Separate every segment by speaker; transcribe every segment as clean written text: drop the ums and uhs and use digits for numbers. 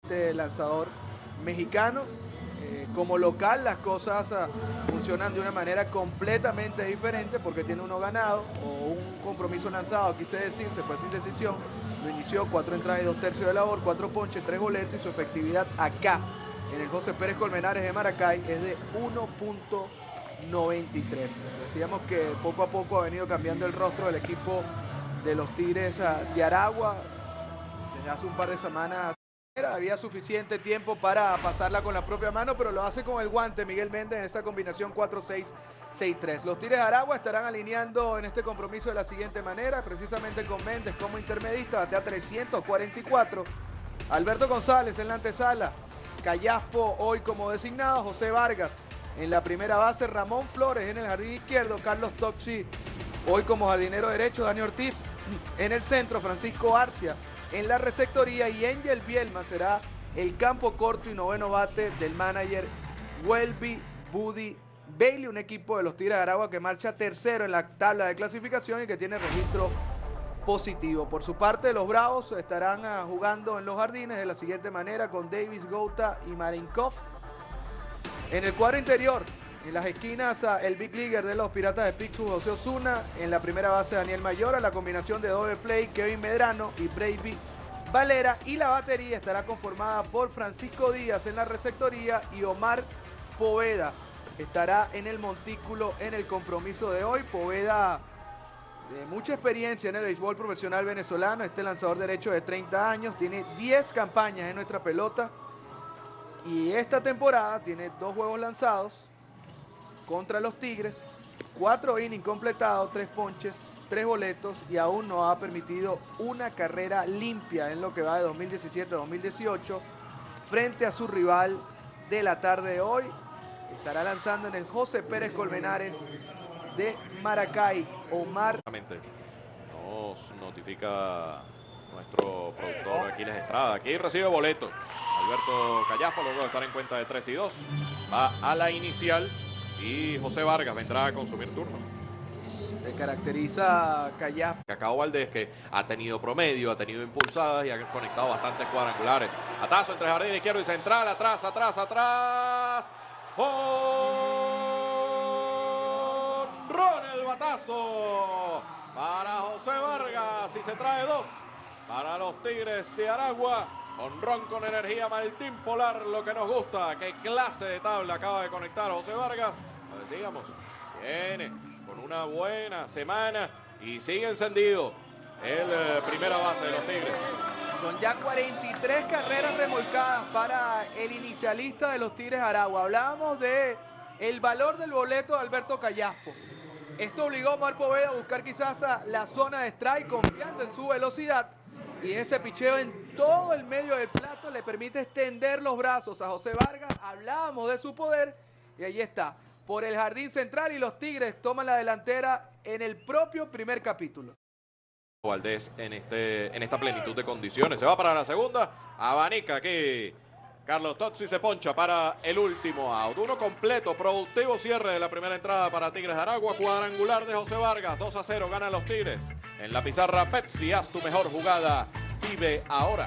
Speaker 1: este lanzador mexicano. Como local las cosas funcionan de una manera completamente diferente porque tiene uno ganado o un compromiso lanzado, quise decir, se fue sin decisión, lo inició 4 entradas y 2/3 de labor, 4 ponches, 3 boletos y su efectividad acá en el José Pérez Colmenares de Maracay es de 1.93. Decíamos que poco a poco ha venido cambiando el rostro del equipo de los Tigres de Aragua. Desde hace un par de semanas había suficiente tiempo para pasarla con la propia mano, pero lo hace con el guante Miguel Méndez en esta combinación 4-6-6-3. Los Tigres de Aragua estarán alineando en este compromiso de la siguiente manera, precisamente con Méndez como intermedista, batea 344. Alberto González en la antesala, Callaspo hoy como designado, José Vargas en la primera base, Ramón Flores en el jardín izquierdo, Carlos Toxi hoy como jardinero derecho, Dani Ortiz en el centro, Francisco Arcia en la receptoría y Angel Bielma será el campo corto y noveno bate del manager Welby Buddy Bailey, un equipo de los Tigres de Aragua que marcha tercero en la tabla de clasificación y que tiene registro positivo. Por su parte, los Bravos estarán jugando en los jardines de la siguiente manera con Davis, Gouta y Marinkov. En el cuadro interior, en las esquinas, el big leaguer de los Piratas de Pittsburgh, José Osuna. En la primera base, Daniel Mayora. La combinación de doble play, Kevin Medrano y Brady Valera. Y la batería estará conformada por Francisco Díaz en la receptoría y Omar Poveda estará en el montículo en el compromiso de hoy. Poveda, de mucha experiencia en el béisbol profesional venezolano. Este lanzador derecho de 30 años. Tiene 10 campañas en nuestra pelota. Y esta temporada tiene 2 juegos lanzados contra los Tigres, 4 innings completados, 3 ponches, 3 boletos y aún no ha permitido una carrera limpia en lo que va de 2017-2018 frente a su rival de la tarde de hoy. Estará lanzando en el José Pérez Colmenares de Maracay, Omar.
Speaker 2: Nos notifica nuestro productor Aquiles Estrada. Aquí recibe boleto Alberto Callaspo, luego de estar en cuenta de 3-2. Va a la inicial. Y José Vargas vendrá a consumir turno.
Speaker 1: Se caracteriza Callaspo.
Speaker 2: Cacao Valdés, que ha tenido promedio, ha tenido impulsadas y ha conectado bastantes cuadrangulares. Atazo entre jardín izquierdo y central. Atrás. ¡Honrón el batazo! Para José Vargas y se trae 2 para los Tigres de Aragua. Honrón con energía, Martín Polar, lo que nos gusta. Qué clase de tabla acaba de conectar José Vargas. Lo decíamos, viene con una buena semana y sigue encendido el primera base de los Tigres.
Speaker 1: Son ya 43 carreras remolcadas para el inicialista de los Tigres Aragua. Hablábamos de el valor del boleto de Alberto Callaspo. Esto obligó a Omar Poveda a buscar quizás la zona de strike, confiando en su velocidad. Y ese picheo en todo el medio del plato le permite extender los brazos a José Vargas. Hablábamos de su poder y ahí está, por el jardín central, y los Tigres toman la delantera en el propio primer capítulo.
Speaker 2: Valdés en esta plenitud de condiciones. Se va para la segunda. Abanica aquí. Carlos Tozzi se poncha para el último out. Uno completo, productivo cierre de la primera entrada para Tigres de Aragua. Cuadrangular de José Vargas. 2-0 ganan los Tigres. En la pizarra Pepsi, haz tu mejor jugada. Vive ahora.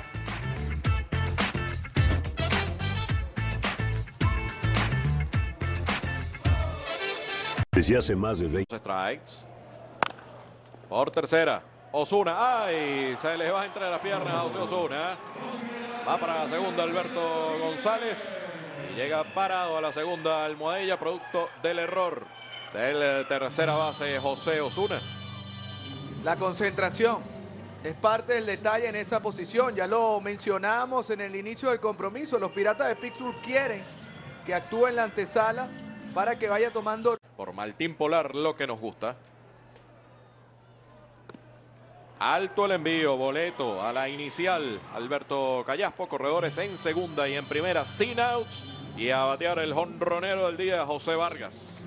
Speaker 3: Desde hace más de 20
Speaker 2: strikes. Por tercera. Osuna. ¡Ay! Se le va entre las piernas a José Osuna. Va para la segunda Alberto González. Y llega parado a la segunda Almohadilla, producto del error del tercera base José Osuna.
Speaker 1: La concentración es parte del detalle en esa posición. Ya lo mencionamos en el inicio del compromiso. Los Piratas de Pittsburgh quieren que actúe en la antesala para que vaya tomando.
Speaker 2: Por Martín Polar, lo que nos gusta. Alto el envío, boleto a la inicial. Alberto Callaspo, corredores en segunda y en primera, sin outs. Y a batear el jonronero del día, José Vargas.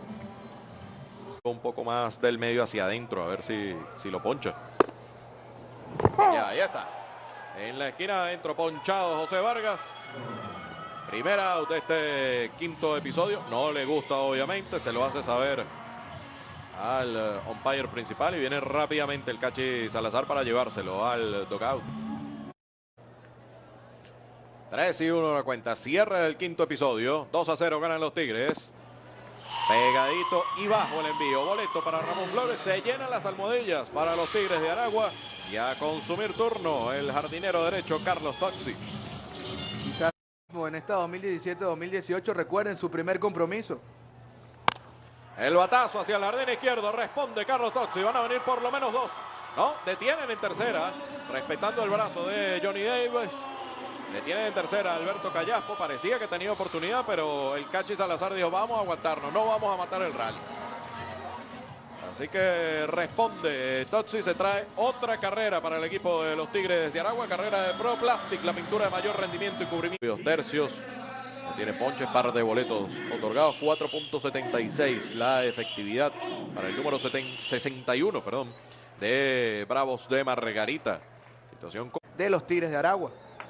Speaker 2: Un poco más del medio hacia adentro, a ver si lo poncha. Ya, ahí está. En la esquina adentro, ponchado José Vargas. Primera out de este quinto episodio. No le gusta, obviamente, se lo hace saber al umpire principal y viene rápidamente el Cachi Salazar para llevárselo al dugout. 3-1 la cuenta. Cierre del quinto episodio. 2-0 ganan los Tigres. Pegadito y bajo el envío. Boleto para Ramón Flores. Se llenan las almohadillas para los Tigres de Aragua. Y a consumir turno el jardinero derecho Carlos Toxi.
Speaker 1: Quizás en esta 2017-2018 recuerden su primer compromiso.
Speaker 2: El batazo hacia el jardín izquierdo. Responde Carlos Toxi. Van a venir por lo menos dos. No, detienen en tercera. Respetando el brazo de Johnny Davis. Detienen en tercera Alberto Callaspo. Parecía que tenía oportunidad, pero el Cachi Salazar dijo, vamos a aguantarnos, no vamos a matar el rally. Así que responde Toxi. Se trae otra carrera para el equipo de los Tigres de Aragua. Carrera de Pro Plastic, la pintura de mayor rendimiento y cubrimiento. 2 tercios. Tiene ponches, par de boletos otorgados. 4.76 la efectividad para el número 61, de Bravos de Margarita. Situación
Speaker 1: de los Tigres de Aragua.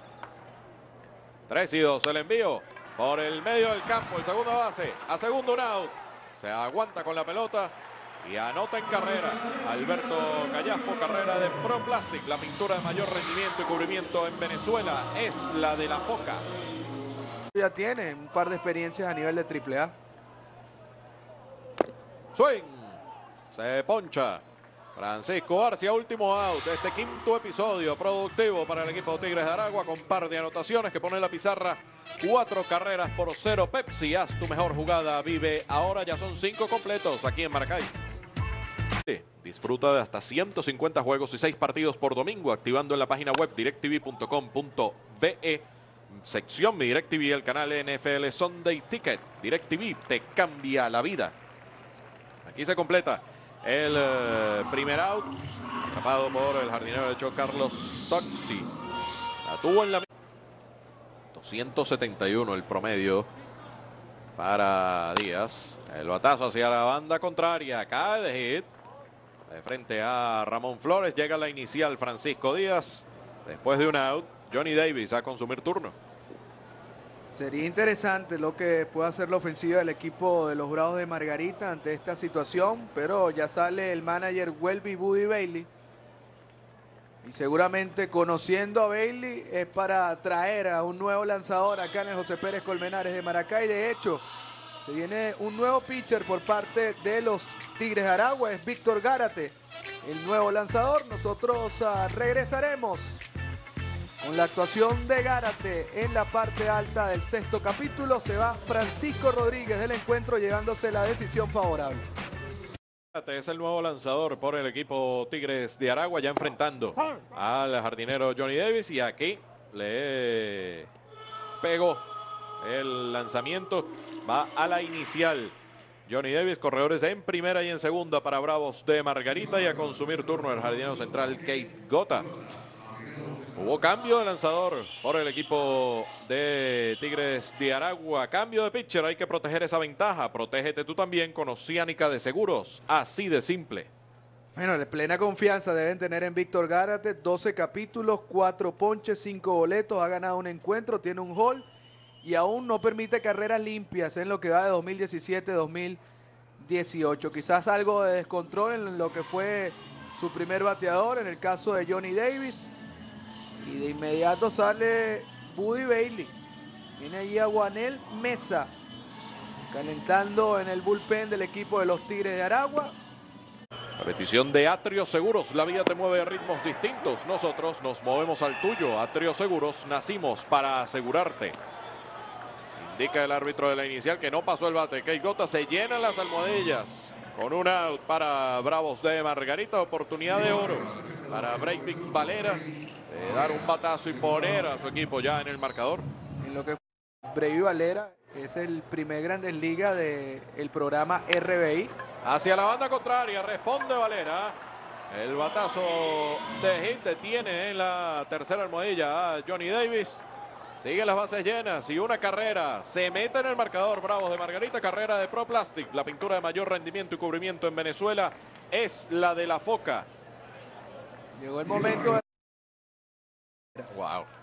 Speaker 2: 3-2 el envío por el medio del campo. El segundo base a segundo, un out. Se aguanta con la pelota y anota en carrera Alberto Callaspo. Carrera de Pro Plastic, la pintura de mayor rendimiento y cubrimiento en Venezuela. Es la de la Foca.
Speaker 1: Ya tiene un par de experiencias a nivel de AAA.
Speaker 2: Swing. Se poncha Francisco Arcia, último out de este quinto episodio productivo para el equipo de Tigres de Aragua, con par de anotaciones que pone en la pizarra. 4 carreras por 0. Pepsi, haz tu mejor jugada, vive ahora. Ya son 5 completos aquí en Maracay. Disfruta de hasta 150 juegos y 6 partidos por domingo activando en la página web directv.com.be. Sección Mi DirecTV, el canal NFL Sunday Ticket. DirecTV te cambia la vida. Aquí se completa el primer out, atrapado por el jardinero derecho Carlos Toxi. La tuvo en la 271 el promedio para Díaz. El batazo hacia la banda contraria, cae de hit de frente a Ramón Flores. Llega la inicial Francisco Díaz. Después de un out, Johnny Davis a consumir turno.
Speaker 1: Sería interesante lo que pueda hacer la ofensiva del equipo de los Bravos de Margarita ante esta situación, pero ya sale el manager Welby Buddy Bailey. Y seguramente, conociendo a Bailey, es para traer a un nuevo lanzador acá en el José Pérez Colmenares de Maracay. De hecho, se viene un nuevo pitcher por parte de los Tigres de Aragua, es Víctor Gárate, el nuevo lanzador. Nosotros regresaremos con la actuación de Gárate en la parte alta del sexto capítulo. Se va Francisco Rodríguez del encuentro llevándose la decisión favorable.
Speaker 2: Gárate es el nuevo lanzador por el equipo Tigres de Aragua, ya enfrentando al jardinero Johnny Davis. Y aquí le pegó el lanzamiento. Va a la inicial Johnny Davis. Corredores en primera y en segunda para Bravos de Margarita. Y a consumir turno el jardinero central Kate Gota. Hubo cambio de lanzador por el equipo de Tigres de Aragua. Cambio de pitcher, hay que proteger esa ventaja. Protégete tú también con Oceánica de Seguros. Así de simple.
Speaker 1: Bueno, plena confianza deben tener en Víctor Gárate. 12 capítulos, 4 ponches, 5 boletos. Ha ganado un encuentro, tiene un hall y aún no permite carreras limpias en lo que va de 2017-2018. Quizás algo de descontrol en lo que fue su primer bateador, en el caso de Johnny Davis. Y de inmediato sale Buddy Bailey. Viene allí a Juanel Mesa, calentando en el bullpen del equipo de los Tigres de Aragua.
Speaker 2: La petición de Atrio Seguros. La vida te mueve a ritmos distintos. Nosotros nos movemos al tuyo. Atrio Seguros, nacimos para asegurarte. Indica el árbitro de la inicial que no pasó el bate. Kate Gota. Se llenan las almohadillas con un out para Bravos de Margarita. Oportunidad de oro para Breivik Valera de dar un batazo y poner a su equipo ya en el marcador.
Speaker 1: En lo que fue Breivik Valera, es el primer Grandes Ligas del programa RBI.
Speaker 2: Hacia la banda contraria, responde Valera. El batazo de hit detiene en la tercera almohadilla a Johnny Davis. Siguen las bases llenas y una carrera. Se mete en el marcador Bravos de Margarita. Carrera de Pro Plastic, la pintura de mayor rendimiento y cubrimiento en Venezuela. Es la de la Foca.
Speaker 1: Llegó el momento de...
Speaker 2: Wow.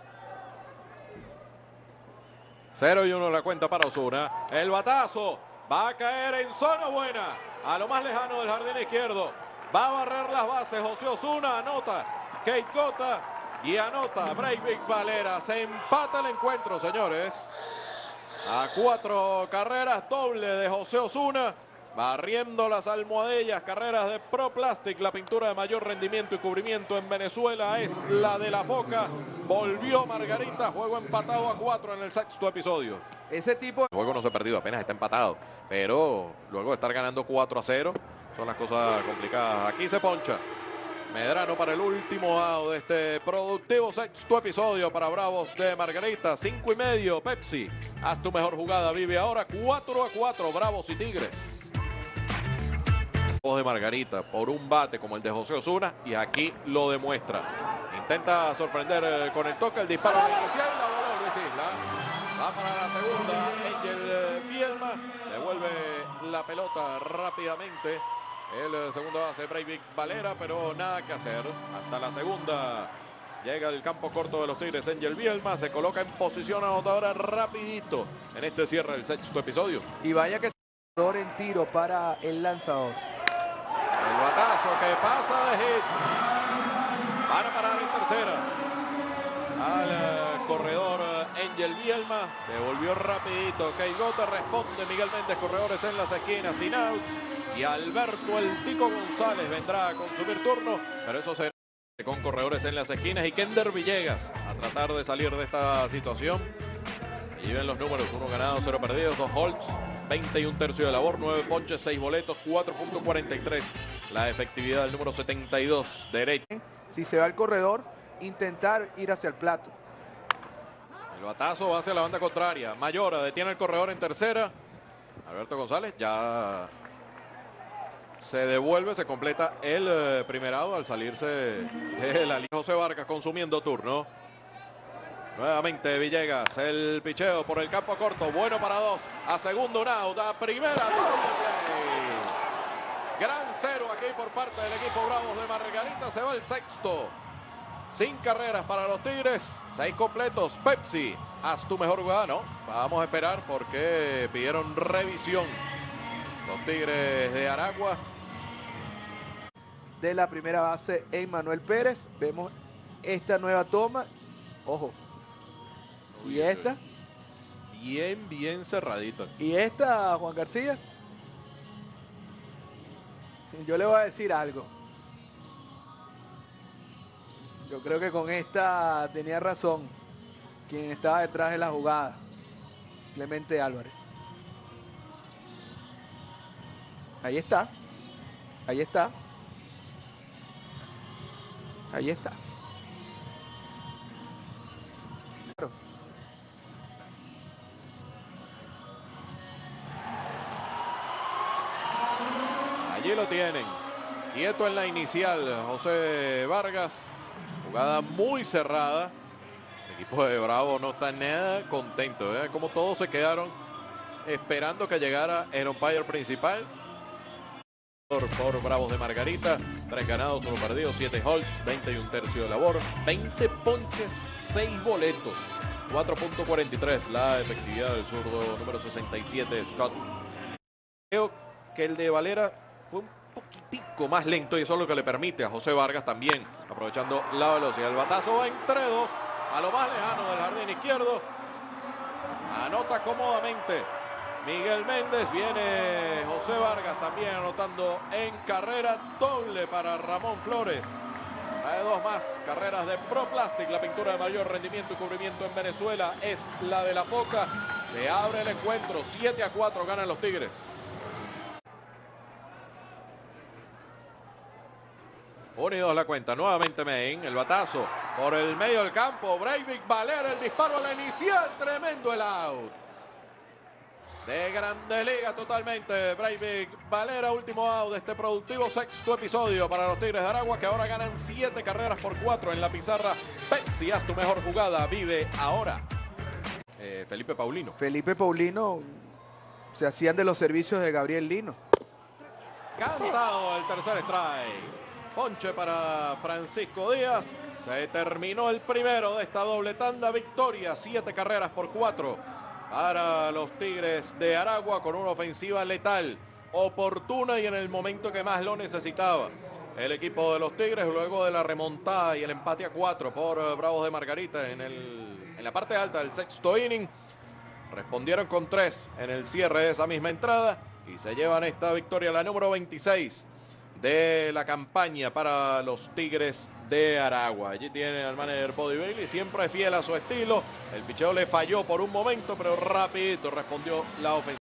Speaker 2: 0-1 la cuenta para Osuna. El batazo va a caer en zona buena, a lo más lejano del jardín izquierdo. Va a barrer las bases José Osuna. Anota Kate Gota. y anota Breivik Valera. Se empata el encuentro, señores. A 4 carreras, doble de José Osuna. Barriendo las almohadillas, carreras de Pro Plastic, la pintura de mayor rendimiento y cubrimiento en Venezuela es la de la Foca. Volvió Margarita, juego empatado a 4 en el sexto episodio.
Speaker 1: Ese tipo...
Speaker 2: El juego no se ha perdido, apenas está empatado, pero luego de estar ganando 4-0, son las cosas complicadas. Aquí se poncha Medrano para el último out de este productivo sexto episodio para Bravos de Margarita. 5:30, Pepsi. Haz tu mejor jugada, vive ahora. 4-4, Bravos y Tigres. De Margarita por un bate como el de José Osuna y aquí lo demuestra. Intenta sorprender con el toque, el disparo inicial, la voló Luis Isla. Va para la segunda, Angel Bielma devuelve la pelota rápidamente. El segundo base Breivik Valera, pero nada que hacer. Hasta la segunda llega el campo corto de los Tigres, Angel Bielma se coloca en posición anotadora rapidito en este cierre del sexto episodio.
Speaker 1: Y vaya que error en tiro para el lanzador.
Speaker 2: El batazo que pasa de hit. Van a parar en tercera. Al corredor Angel Bielma. Devolvió rapidito. Keigota responde. Miguel Méndez, corredores en las esquinas, sin outs. Y Alberto el Tico González vendrá a consumir turno. Pero eso será con corredores en las esquinas. Y Kender Villegas a tratar de salir de esta situación. Allí ven los números. 1 ganado, 0 perdidos, 2 holds. 21 tercios de labor, 9 ponches, 6 boletos, 4.43. La efectividad del número 72, derecho.
Speaker 1: Si se va al corredor, intentar ir hacia el plato.
Speaker 2: El batazo va hacia la banda contraria. Mayora detiene el corredor en tercera. Alberto González ya se devuelve, se completa el primer out al salirse de la línea. José Vargas consumiendo turno. Nuevamente Villegas, el picheo por el campo corto, bueno para 2, a segundo un out, a primera doble play. Gran cero aquí por parte del equipo Bravos de Margarita, se va el sexto. Sin carreras para los Tigres, 6 completos. Pepsi, haz tu mejor jugada, ¿no? Vamos a esperar porque pidieron revisión los Tigres de Aragua.
Speaker 1: De la primera base, Emmanuel Pérez, vemos esta nueva toma, ojo. ¿Y esta?
Speaker 2: Bien cerradita.
Speaker 1: ¿Y esta, Juan García? Yo le voy a decir algo. Yo creo que con esta tenía razón quien estaba detrás de la jugada, Clemente Álvarez. Ahí está. Ahí está. Ahí está. Claro.
Speaker 2: Allí lo tienen. Quieto en la inicial, José Vargas. Jugada muy cerrada. El equipo de Bravo no está nada contento. Como todos se quedaron esperando que llegara el umpire principal. Por Bravos de Margarita. 3 ganados, 1 perdido, 7 holds, 21 tercios de labor, 20 ponches, 6 boletos. 4.43 la efectividad del zurdo número 67, Scott. Creo que el de Valera fue un poquitico más lento y eso es lo que le permite a José Vargas también, aprovechando la velocidad. El batazo va entre 2 a lo más lejano del jardín izquierdo. Anota cómodamente Miguel Méndez, viene José Vargas también anotando en carrera, doble para Ramón Flores. Hay 2 más carreras de Pro Plastic, la pintura de mayor rendimiento y cubrimiento en Venezuela es la de la Foca. Se abre el encuentro, 7-4 ganan los Tigres. 1-2 la cuenta, nuevamente Main, el batazo por el medio del campo, Breivik Valera, el disparo a la inicial, tremendo el out. De Grandes Ligas totalmente, Breivik Valera, último out de este productivo sexto episodio para los Tigres de Aragua, que ahora ganan 7 carreras por 4 en la pizarra. Pepsi, haz tu mejor jugada, vive ahora. Felipe Paulino.
Speaker 1: Felipe Paulino, se hacían de los servicios de Gabriel Lino.
Speaker 2: Cantado el tercer strike. Ponche para Francisco Díaz. Se terminó el primero de esta doble tanda. Victoria, 7 carreras por 4 para los Tigres de Aragua, con una ofensiva letal, oportuna y en el momento que más lo necesitaba. el equipo de los Tigres luego de la remontada y el empate a 4 por Bravos de Margarita en la parte alta del sexto inning. Respondieron con 3 en el cierre de esa misma entrada y se llevan esta victoria, la número 26 de la campaña para los Tigres de Aragua. Allí tiene al manager Buddy Bailey, siempre fiel a su estilo. El picheo le falló por un momento, pero rapidito respondió la ofensiva.